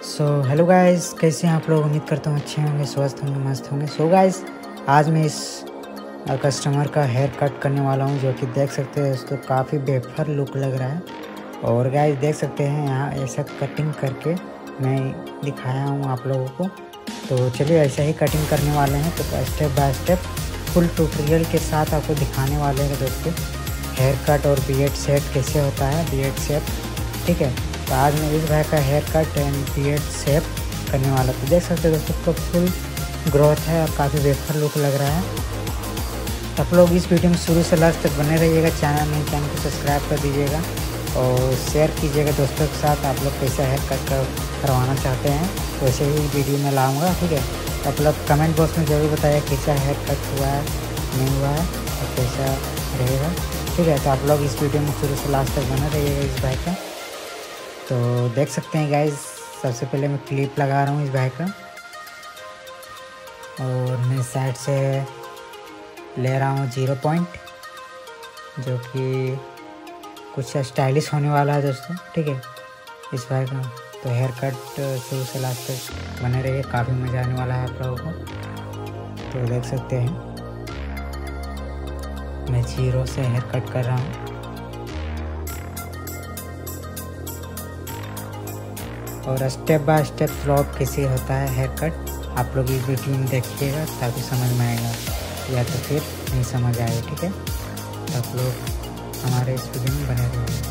Hello guys, कैसे हैं आप लोग। उम्मीद करता हूँ अच्छे होंगे, स्वस्थ होंगे, मस्त होंगे। गाइस, आज मैं इस कस्टमर का हेयर कट करने वाला हूँ, जो कि देख सकते हैं दोस्तों काफ़ी बेहतर लुक लग रहा है। और गाइस देख सकते हैं यहाँ ऐसा कटिंग करके मैं दिखाया हूँ आप लोगों को। तो चलिए ऐसा ही कटिंग करने वाले हैं। तो step by step full tutorial के साथ आपको दिखाने वाले हैं दोस्तों हेयर कट और बियर्ड सेट कैसे होता है, बियर्ड शेप। ठीक है, तो आज मैं इस भाई का hair cut and beard shape करने वाला। तो देख सकते हैं दोस्तों को फुल ग्रोथ है और काफ़ी बेहतर लुक लग रहा है। तो आप लोग इस वीडियो में शुरू से लास्ट तक बने रहिएगा। चैनल को सब्सक्राइब कर दीजिएगा और शेयर कीजिएगा दोस्तों के साथ। आप लोग कैसा हेयर कट करवाना चाहते हैं तो वैसे ही वीडियो में लाऊंगा। ठीक है, तो आप लोग कमेंट बॉक्स में ज़रूर बताइए कैसा हेयर कट हुआ है, नहीं हुआ है और कैसा रहेगा। ठीक है, तो आप लोग इस वीडियो में शुरू से लास्ट तक बने रहिएगा इस भाई का। तो देख सकते हैं गाइस, सबसे पहले मैं क्लिप लगा रहा हूँ इस भाई का और मैं साइड से ले रहा हूँ 0 पॉइंट, जो कि कुछ स्टाइलिश होने वाला है दोस्तों। ठीक है, इस भाई का तो हेयर कट शुरू से लास्ट तक बने रहिए, काफ़ी मज़ा आने वाला है आप लोगों को। तो देख सकते हैं मैं 0 से हेयर कट कर रहा हूँ और स्टेप बाय स्टेप फ्लॉप कैसे होता है हेयर कट आप लोग इस वीडियो में देखिएगा, ताकि समझ में आएगा, या तो फिर नहीं समझ आए। ठीक है, तो आप लोग हमारे इस वीडियो में बने रहिए।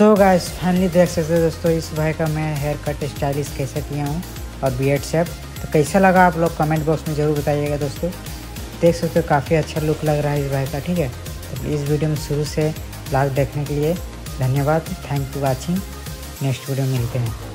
सो गाइस फाइनली देख सकते हो दोस्तों इस भाई का मैं हेयर कट स्टाइलिश कैसे किया हूँ और बियर्ड शेप। तो कैसा लगा आप लोग कमेंट बॉक्स में ज़रूर बताइएगा दोस्तों। देख सकते हो काफ़ी अच्छा लुक लग रहा है इस भाई का, ठीक है। तो इस वीडियो में शुरू से लास्ट देखने के लिए धन्यवाद। Thank you watching. Next video में मिलते हैं।